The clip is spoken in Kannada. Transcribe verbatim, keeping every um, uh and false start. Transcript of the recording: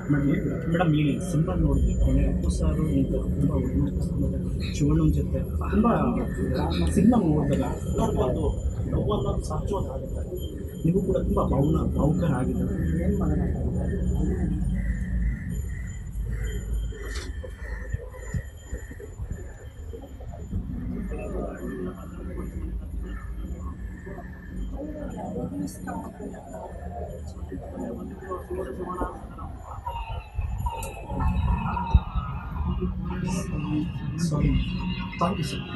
ಮೇಡಮ್ ಈ ಸಿನಿಮಾ ನೋಡಿದ್ವಿ ಕೊನೆ ಅಪ್ಪು ಸಾರು ಈಗ ತುಂಬ ಶಿವಣ್ಣನ ಜೊತೆ ತುಂಬ ಸಿನಿಮಾ ನೋಡಿದಾಗ ಒಂದು ನೋವು ಅನ್ನೋದು ಸಹಜವಾಗಿ ಆಗುತ್ತೆ. ನೀವು ಕೂಡ ತುಂಬ ಭಾವನ ಭಾವುಕರ ಆಗಿದೆ. ಏನು ಮಾಡೋಣ? Sorry. Thank you, sir.